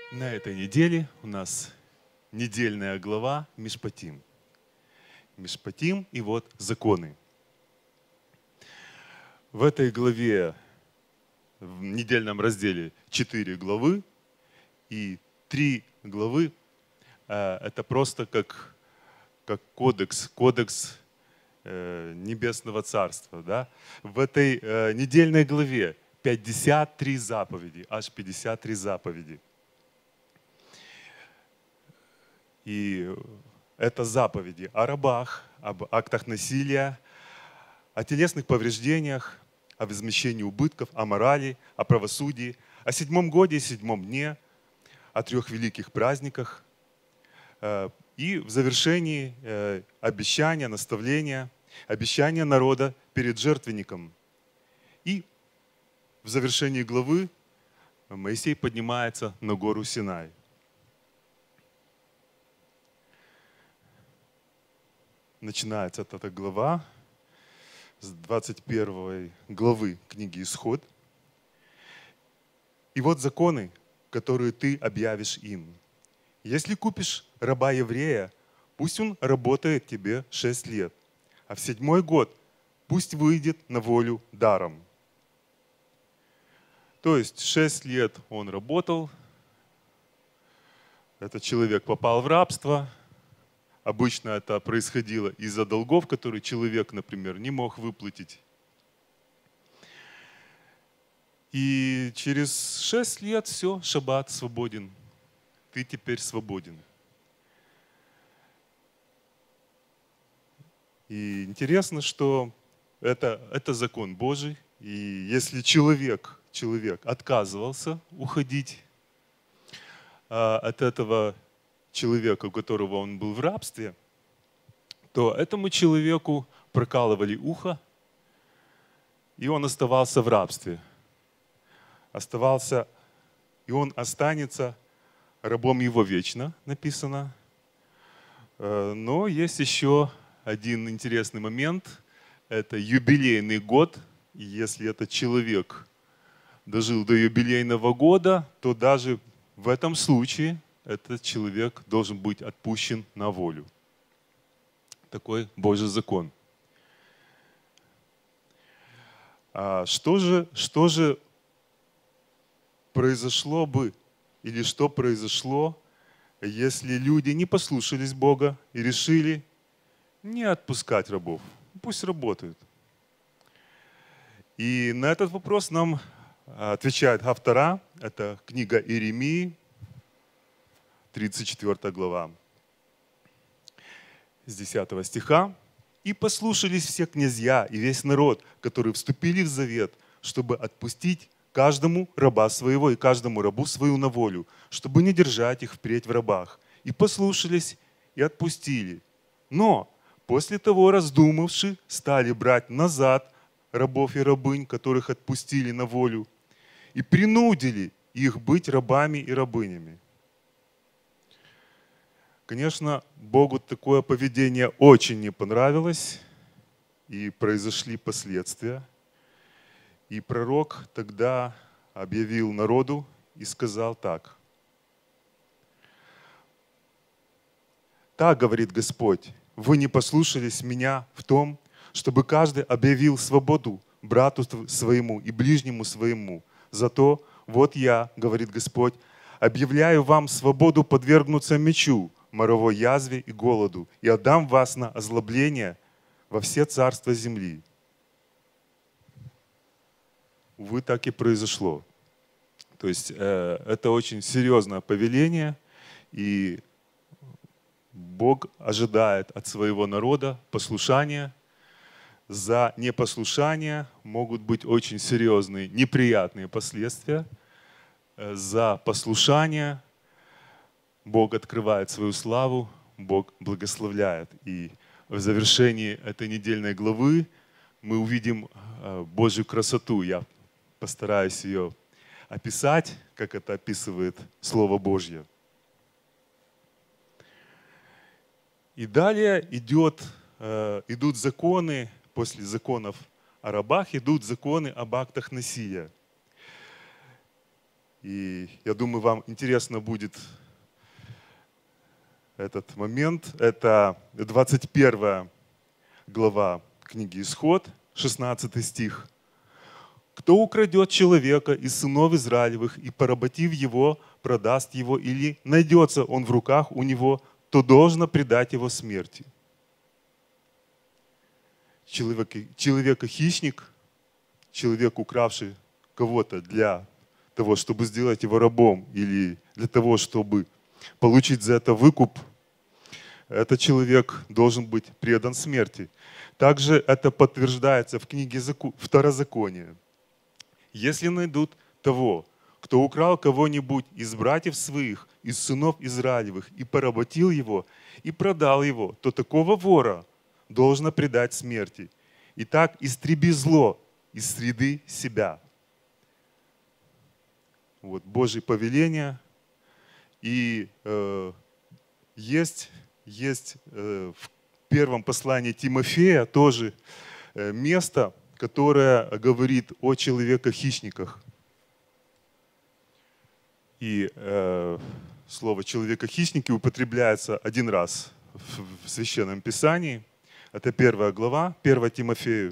На этой неделе у нас недельная глава Мишпатим. Мишпатим и вот законы. В этой главе, в недельном разделе 4 главы и 3 главы это просто как кодекс Небесного Царства. Да? В этой недельной главе 53 заповеди, аж 53 заповеди. И это заповеди о рабах, об актах насилия, о телесных повреждениях, о возмещении убытков, о морали, о правосудии, о седьмом годе и седьмом дне, о 3 великих праздниках. И в завершении обещания, наставления, обещания народа перед жертвенником. И в завершении главы Моисей поднимается на гору Синай. Начинается эта глава с 21 главы книги «Исход». И вот законы, которые ты объявишь им. Если купишь раба-еврея, пусть он работает тебе 6 лет, а в 7-й год пусть выйдет на волю даром. То есть 6 лет он работал, этот человек попал в рабство. Обычно это происходило из-за долгов, которые человек, например, не мог выплатить. И через 6 лет все, шаббат свободен. Ты теперь свободен. И интересно, что это закон Божий. И если человек отказывался уходить от этого человека, у которого он был в рабстве, то этому человеку прокалывали ухо, и он оставался в рабстве. И он останется рабом его вечно, написано. Но есть еще один интересный момент. Это юбилейный год. И если этот человек дожил до юбилейного года, то даже в этом случае этот человек должен быть отпущен на волю. Такой Божий закон. Что же произошло бы, или что произошло, если люди не послушались Бога и решили не отпускать рабов? Пусть работают. И на этот вопрос нам отвечает Хафтара, это книга Иеремии, 34 глава, с 10 стиха. «И послушались все князья и весь народ, которые вступили в завет, чтобы отпустить каждому раба своего и каждому рабу свою на волю, чтобы не держать их впредь в рабах. И послушались, и отпустили. Но после того раздумавши, стали брать назад рабов и рабынь, которых отпустили на волю, и принудили их быть рабами и рабынями». Конечно, Богу такое поведение очень не понравилось, и произошли последствия. И пророк тогда объявил народу и сказал так. «Так говорит Господь, вы не послушались меня в том, чтобы каждый объявил свободу брату своему и ближнему своему. Зато вот я, говорит Господь, объявляю вам свободу подвергнуться мечу, моровой язве и голоду, и отдам вас на озлобление во все царства земли». Увы, так и произошло. То есть это очень серьезное повеление, и Бог ожидает от своего народа послушания. За непослушание могут быть очень серьезные, неприятные последствия. За послушание Бог открывает свою славу, Бог благословляет. И в завершении этой недельной главы мы увидим Божью красоту. Я постараюсь ее описать, как это описывает Слово Божье. И далее идут законы, после законов о рабах идут законы об актах насилия. И я думаю, вам интересно будет этот момент. Это 21 глава книги Исход, 16 стих. «Кто украдет человека из сынов Израилевых и, поработив его, продаст его, или найдется он в руках у него, то должно предать его смерти». Человека-хищник, человек, укравший кого-то для того, чтобы сделать его рабом, или для того, чтобы получить за это выкуп, этот человек должен быть предан смерти. Также это подтверждается в книге Второзакония. Если найдут того, кто украл кого-нибудь из братьев своих, из сынов Израилевых, и поработил его, и продал его, то такого вора должно предать смерти. Итак, истреби зло из среды себя. Вот Божье повеление. И есть в первом послании Тимофея тоже место, которое говорит о человеках-хищниках. И слово «человека-хищники» употребляется один раз в Священном Писании. Это 1 глава, 1 Тимофею.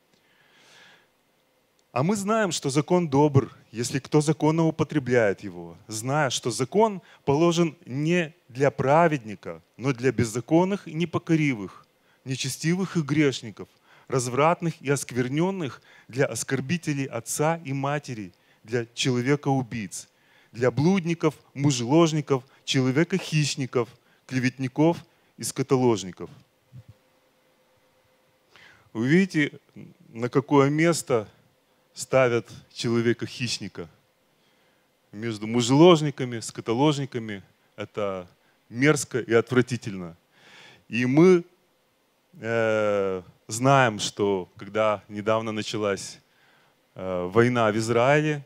«А мы знаем, что закон добр, если кто законно употребляет его, зная, что закон положен не для праведника, но для беззаконных и непокоривых, нечестивых и грешников, развратных и оскверненных, для оскорбителей отца и матери, для человека-убийц, для блудников, мужеложников, человека-хищников, клеветников и скотоложников». Вы видите, на какое место ставят человека-хищника? Между мужеложниками, скотоложниками. Это мерзко и отвратительно. И мы знаем, что когда недавно началась война в Израиле,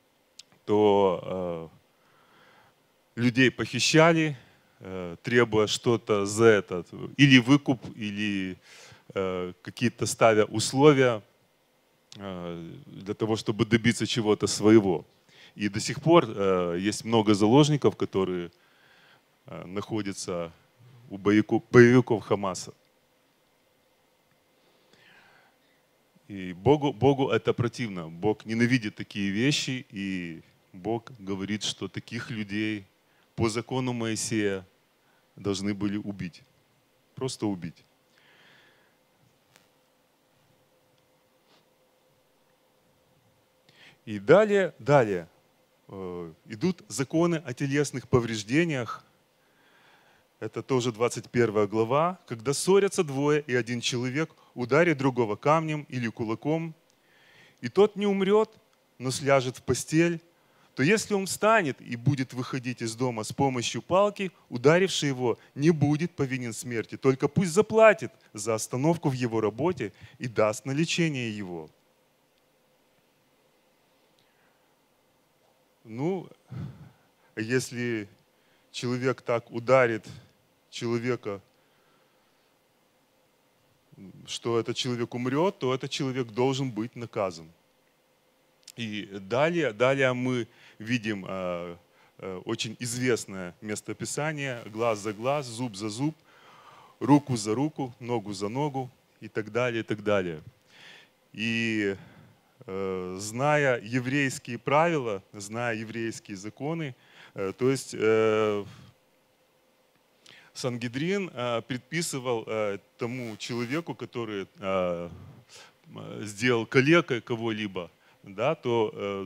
то людей похищали, требуя что-то за это, или выкуп, или какие-то ставя условия для того, чтобы добиться чего-то своего. И до сих пор есть много заложников, которые находятся у боевиков Хамаса. И Богу это противно. Бог ненавидит такие вещи, и Бог говорит, что таких людей по закону Моисея должны были убить. Просто убить. И далее идут законы о телесных повреждениях. Это тоже 21 глава. «Когда ссорятся двое, и один человек ударит другого камнем или кулаком, и тот не умрет, но сляжет в постель, то если он встанет и будет выходить из дома с помощью палки, ударивший его не будет повинен смерти, только пусть заплатит за остановку в его работе и даст на лечение его». Ну, если человек так ударит человека, что этот человек умрет, то этот человек должен быть наказан. И далее мы видим очень известное местописание: глаз за глаз, зуб за зуб, руку за руку, ногу за ногу и так далее, и так далее. И зная еврейские правила, зная еврейские законы, то есть Сангедрин предписывал тому человеку, который сделал калекой кого-либо, да, то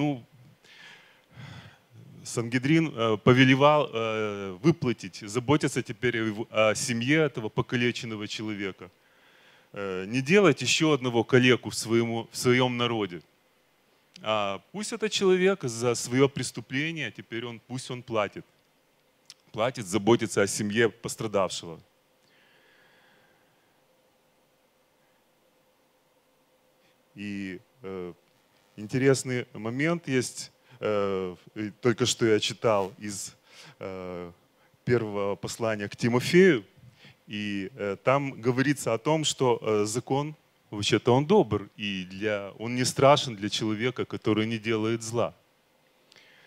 Сангедрин повелевал выплатить, заботиться теперь о семье этого покалеченного человека. Не делать еще одного калеку в своем народе. А пусть этот человек за свое преступление, теперь пусть он платит. Платит, заботится о семье пострадавшего. И интересный момент есть, только что я читал из первого послания к Тимофею, и там говорится о том, что закон, вообще-то он добр, и он не страшен для человека, который не делает зла.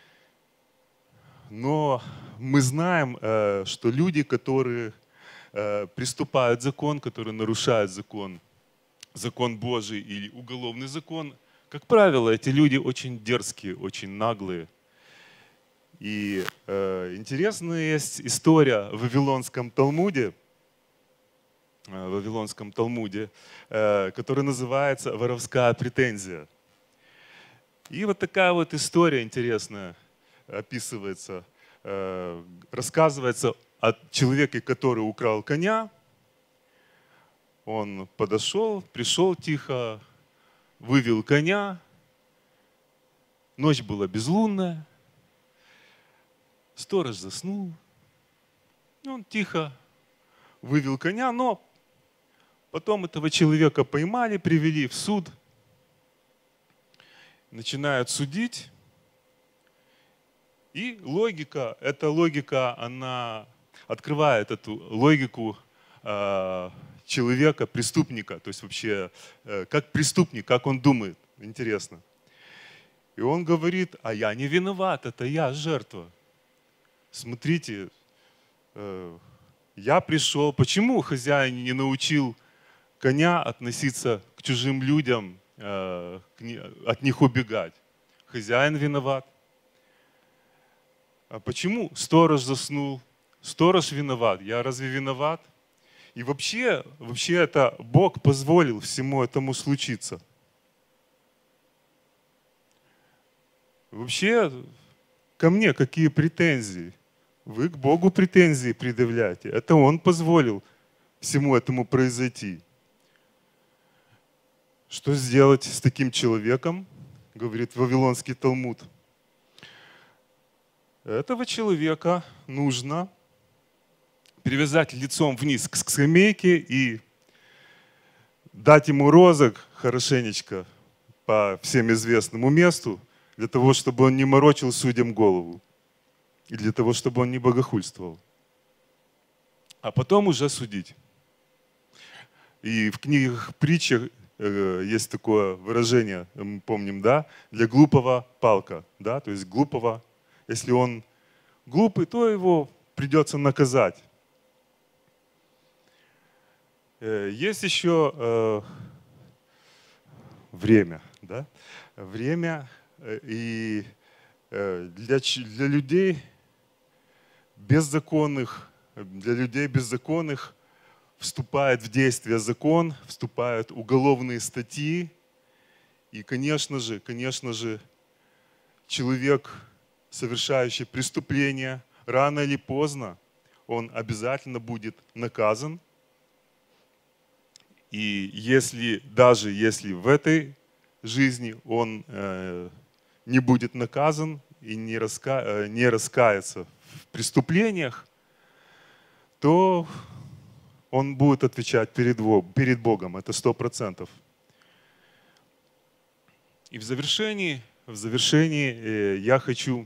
Но мы знаем, что люди, которые приступают закон, которые нарушают закон, закон Божий или уголовный закон, как правило, эти люди очень дерзкие, очень наглые. И интересная есть история в Вавилонском Талмуде, которая называется «Воровская претензия». И вот такая вот история интересная описывается, рассказывается о человеке, который украл коня. Он подошел, пришел тихо, вывел коня. Ночь была безлунная. Сторож заснул. Он тихо вывел коня, но потом этого человека поймали, привели в суд. Начинают судить. И логика, эта логика, она открывает эту логику человека, преступника. То есть вообще, как преступник, как он думает. Интересно. И он говорит: а я не виноват, это я жертва. Смотрите, я пришел. Почему хозяин не научил коня относиться к чужим людям, от них убегать? Хозяин виноват. А почему сторож заснул? Сторож виноват. Я разве виноват? И вообще это Бог позволил всему этому случиться. Вообще, ко мне какие претензии? Вы к Богу претензии предъявляете. Это Он позволил всему этому произойти. Что сделать с таким человеком, говорит Вавилонский Талмуд? Этого человека нужно перевязать лицом вниз к скамейке и дать ему розог хорошенечко по всем известному месту, для того, чтобы он не морочил судьям голову и для того, чтобы он не богохульствовал. А потом уже судить. И в книгах притчах есть такое выражение, мы помним, да, для глупого палка, да, то есть глупого. Если он глупый, то его придется наказать. Есть еще время. Да? Время и для людей беззаконных, вступает в действие закон, вступают уголовные статьи. И, конечно же, человек, совершающий преступление, рано или поздно он обязательно будет наказан. И даже если в этой жизни он не будет наказан и не раскается в преступлениях, то он будет отвечать перед Богом, это 100%. И в завершении я хочу,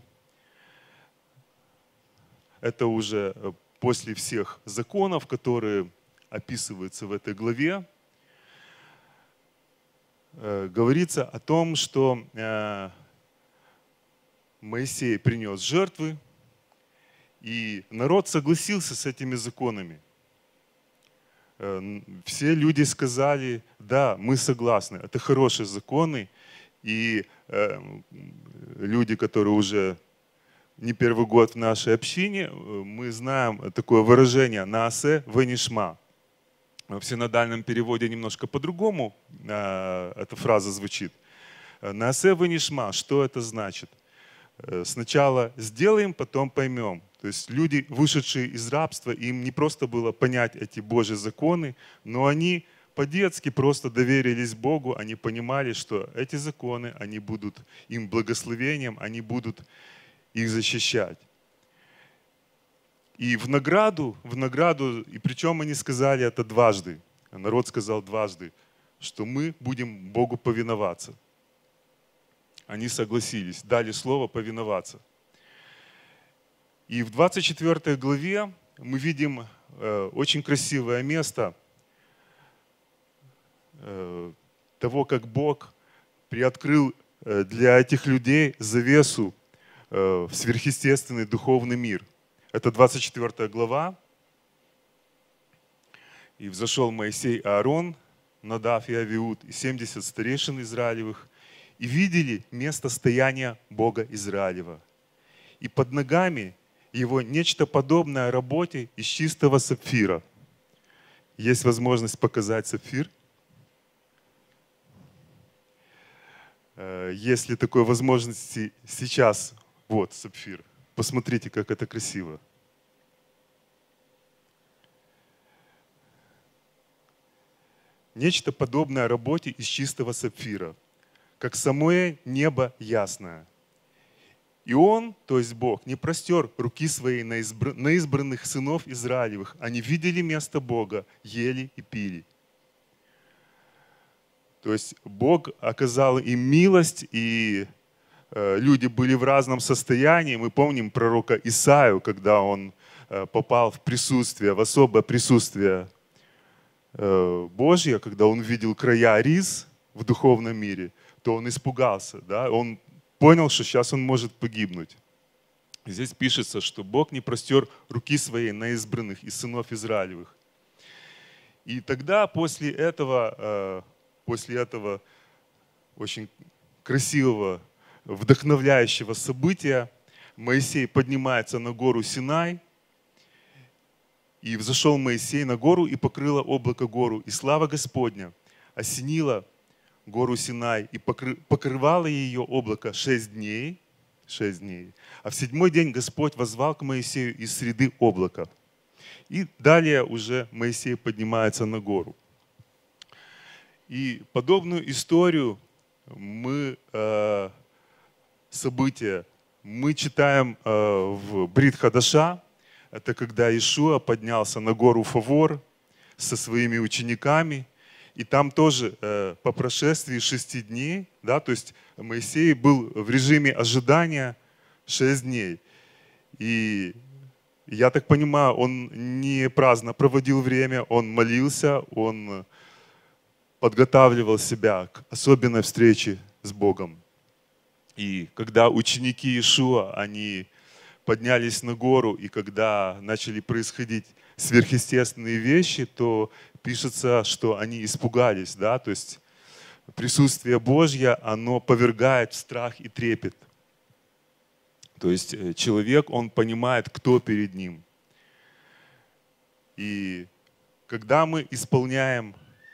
это уже после всех законов, которые описываются в этой главе, говорится о том, что Моисей принес жертвы, и народ согласился с этими законами. Все люди сказали: да, мы согласны, это хорошие законы. И люди, которые уже не первый год в нашей общине, мы знаем такое выражение «наасе венишма». В синодальном переводе немножко по-другому эта фраза звучит. «Наасе венишма», что это значит? Сначала сделаем, потом поймем. То есть люди, вышедшие из рабства, им не просто было понять эти Божьи законы, но они по-детски просто доверились Богу, они понимали, что эти законы, они будут им благословением, они будут их защищать. И в награду, и причем они сказали это дважды, народ сказал дважды, что мы будем Богу повиноваться. Они согласились, дали слово повиноваться. И в 24 главе мы видим очень красивое место того, как Бог приоткрыл для этих людей завесу в сверхъестественный духовный мир. Это 24 глава. «И взошел Моисей и Аарон, Надав и Авиуд, и 70 старейшин Израилевых, и видели место стояния Бога Израилева. И под ногами его нечто подобное работе из чистого сапфира». Есть возможность показать сапфир? Если такой возможности сейчас, вот сапфир. Посмотрите, как это красиво. Нечто подобное работе из чистого сапфира, как самое небо ясное. И он, то есть Бог, не простер руки своей на избранных сынов Израилевых. Они видели место Бога, ели и пили. То есть Бог оказал им милость, и люди были в разном состоянии. Мы помним пророка Исаию, когда он попал в присутствие, в особое присутствие Божье, когда он видел края рис в духовном мире, то он испугался. Да? Он понял, что сейчас он может погибнуть. Здесь пишется, что Бог не простер руки своей на избранных из сынов Израилевых. И тогда после этого очень красивого, вдохновляющего события Моисей поднимается на гору Синай. И взошел Моисей на гору, и покрыло облако гору. И слава Господня осенила гору Синай, и покрывало ее облако 6 дней. 6 дней. А в 7-й день Господь воззвал к Моисею из среды облака. И далее уже Моисей поднимается на гору. И подобную историю события мы читаем в Брит Хадаша. Это когда Иешуа поднялся на гору Фавор со своими учениками. И там тоже по прошествии 6 дней, да, то есть Моисей был в режиме ожидания 6 дней. И я так понимаю, он не праздно проводил время, он молился, он подготавливал себя к особенной встрече с Богом. И когда ученики Иешуа, они поднялись на гору, и когда начали происходить сверхъестественные вещи, то пишется, что они испугались, да, то есть присутствие Божье, оно повергает в страх и трепет. То есть человек, он понимает, кто перед ним. И когда мы исполняем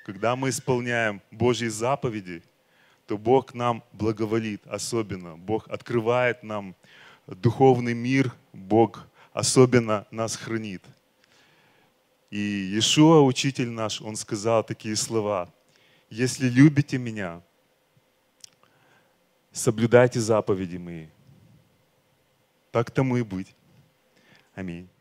Божьи заповеди, то Бог нам благоволит особенно. Бог открывает нам духовный мир, Бог особенно нас хранит. И Иешуа, учитель наш, он сказал такие слова: «Если любите меня, соблюдайте заповеди мои». Так тому и быть. Аминь.